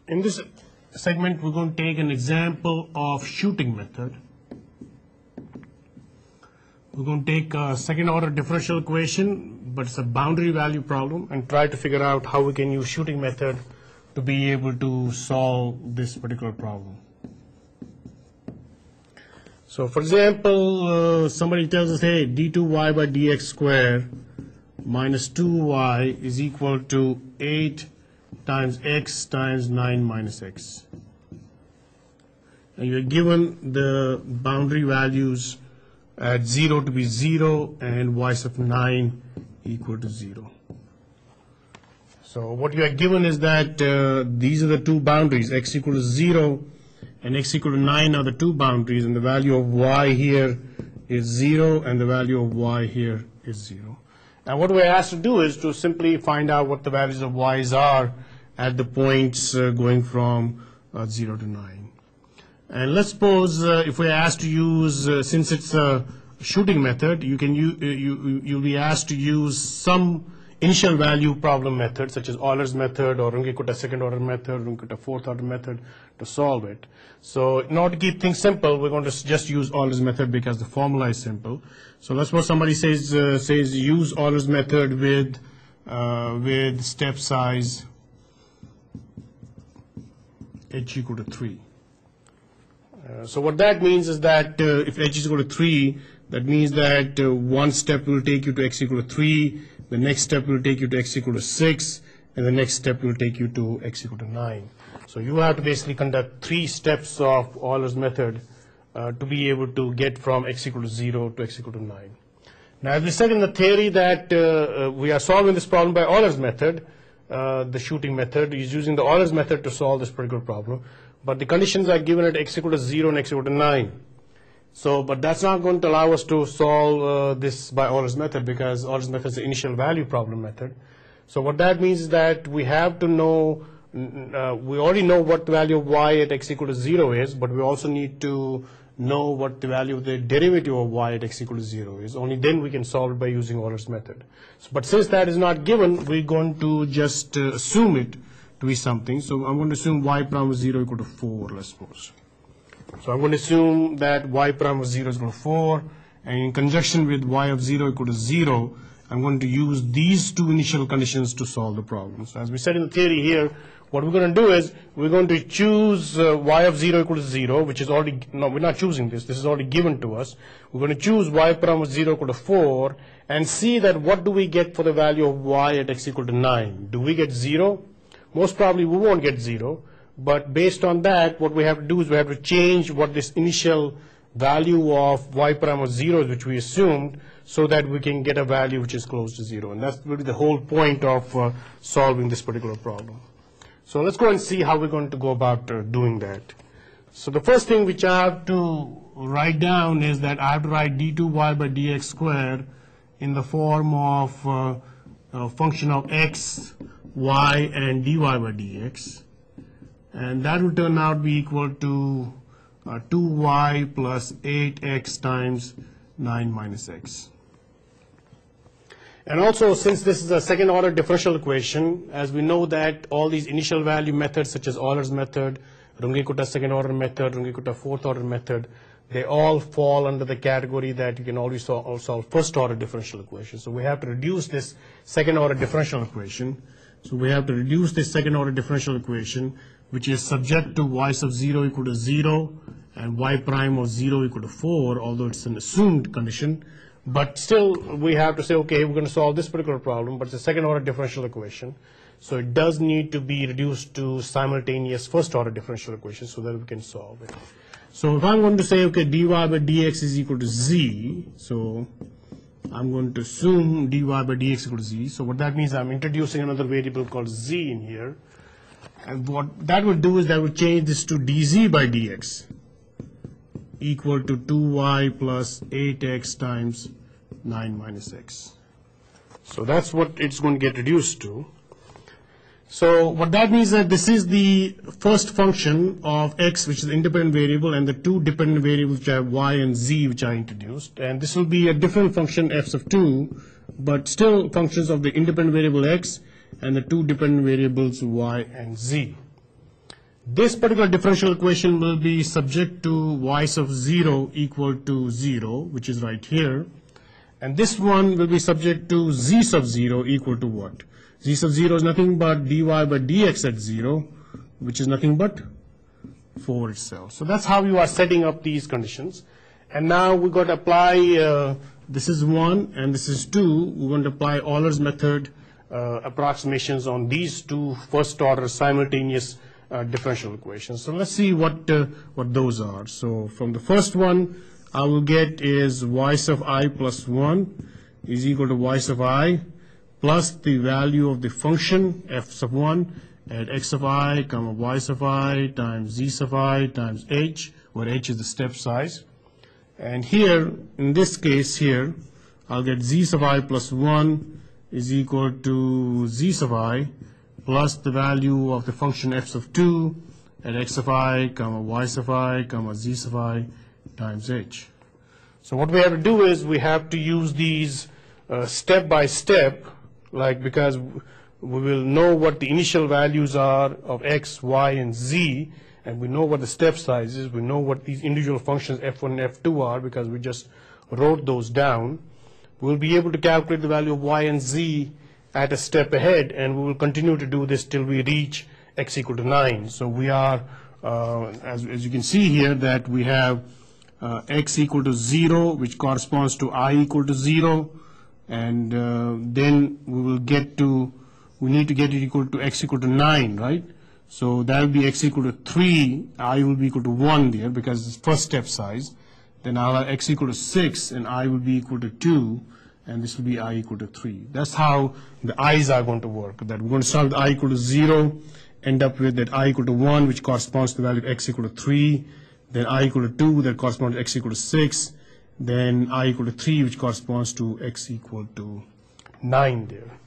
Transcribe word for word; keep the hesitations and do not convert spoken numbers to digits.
In this segment, we're going to take an example of shooting method. We're going to take a second order differential equation, but it's a boundary value problem, and try to figure out how we can use shooting method to be able to solve this particular problem. So for example, uh, somebody tells us, hey, d two y by dx squared minus two y is equal to eight times x times nine minus x. And you're given the boundary values at zero to be zero and y sub nine equal to zero. So what you are given is that uh, these are the two boundaries, x equal to zero and x equal to nine are the two boundaries, and the value of y here is zero and the value of y here is zero. Now what we're asked to do is to simply find out what the values of y's are at the points uh, going from uh, zero to nine. And let's suppose uh, if we're asked to use, uh, since it's a shooting method, you can you, you you'll be asked to use some initial value problem method, such as Euler's method or Runge-Kutta second order method, Runge-Kutta fourth order method to solve it. So in order to keep things simple, we're going to just use Euler's method because the formula is simple. So let's suppose somebody says uh, says use Euler's method with uh, with step size h equal to three. Uh, so what that means is that uh, if h is equal to three, that means that uh, one step will take you to x equal to three, the next step will take you to x equal to six, and the next step will take you to x equal to nine. So you have to basically conduct three steps of Euler's method uh, to be able to get from x equal to zero to x equal to nine. Now, as we said in the theory that uh, uh, we are solving this problem by Euler's method, uh, the shooting method is using the Euler's method to solve this particular problem, but the conditions are given at x equal to zero and x equal to nine. So, but that's not going to allow us to solve uh, this by Euler's method, because Euler's method is the initial value problem method. So what that means is that we have to know, uh, we already know what the value of y at x equal to zero is, but we also need to know what the value of the derivative of y at x equal to zero is. Only then we can solve it by using Euler's method. So, but since that is not given, we're going to just uh, assume it to be something. So I'm going to assume y prime of zero equal to four, let's suppose. So I'm going to assume that y prime of zero is equal to four, and in conjunction with y of zero equal to zero, I'm going to use these two initial conditions to solve the problem. So as we said in the theory here, what we're going to do is we're going to choose uh, y of zero equal to zero, which is already, no, we're not choosing this, this is already given to us. We're going to choose y prime of zero equal to four and see that what do we get for the value of y at x equal to nine. Do we get zero? Most probably we won't get zero. But based on that, what we have to do is we have to change what this initial value of y prime of zero is, which we assumed, so that we can get a value which is close to zero. And that's really the whole point of uh, solving this particular problem. So let's go and see how we're going to go about uh, doing that. So the first thing which I have to write down is that I have to write d two y by dx squared in the form of uh, a function of x, y, and dy by dx. And that will turn out to be equal to uh, two y plus eight x times nine minus x. And also, since this is a second order differential equation, as we know that all these initial value methods such as Euler's method, Runge-Kutta second order method, Runge-Kutta fourth order method, they all fall under the category that you can always solve, solve first order differential equation. So we have to reduce this second order differential equation. So we have to reduce this second order differential equation, which is subject to y sub zero equal to zero and y prime of zero equal to four, although it's an assumed condition. But still, we have to say, okay, we're going to solve this particular problem, but it's a second order differential equation. So it does need to be reduced to simultaneous first order differential equation so that we can solve it. So if I'm going to say, okay, dy by dx is equal to z, so I'm going to assume dy by dx equal to z. So what that means, I'm introducing another variable called z in here. And what that would do is that would change this to dz by dx equal to two y plus eight x times nine minus x. So that's what it's going to get reduced to. So what that means is that this is the first function of x, which is the independent variable, and the two dependent variables which are y and z, which I introduced. And this will be a different function f of two, but still functions of the independent variable x and the two dependent variables y and z. This particular differential equation will be subject to y sub zero equal to zero, which is right here. And this one will be subject to z sub zero equal to what? Z sub zero is nothing but dy by dx at zero, which is nothing but four itself. So that's how you are setting up these conditions. And now we're going to apply, uh, this is one and this is two. We're going to apply Euler's method uh, approximations on these two first order simultaneous uh, differential equations. So let's see what, uh, what those are. So from the first one, I will get is y sub I plus one is equal to y sub I plus the value of the function f sub one at x sub I comma y sub I times z sub I times h, where h is the step size. And here, in this case here, I'll get z sub I plus one is equal to z sub I plus the value of the function f sub two at x sub I comma y sub I comma z sub I times h. So what we have to do is we have to use these uh, step by step, like because we will know what the initial values are of x, y, and z, and we know what the step size is. We know what these individual functions f one and f two are because we just wrote those down. We'll be able to calculate the value of y and z at a step ahead, and we will continue to do this till we reach x equal to nine. So we are, uh, as, as you can see here, that we have uh, x equal to zero, which corresponds to I equal to zero, and uh, then we will get to, we need to get it equal to x equal to nine, right? So that will be x equal to three, I will be equal to one there because it's first step size. Then I'll have x equal to six and I will be equal to two, and this will be I equal to three. That's how the i's are going to work. That we're going to start with I equal to zero, end up with that I equal to one, which corresponds to the value of x equal to three, then I equal to two, that corresponds to x equal to six, then I equal to three, which corresponds to x equal to nine there.